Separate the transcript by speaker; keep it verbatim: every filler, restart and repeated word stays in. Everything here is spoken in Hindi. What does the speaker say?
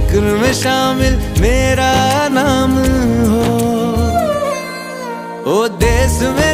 Speaker 1: जिक्र में शामिल मेरा नाम हो। ओ देश में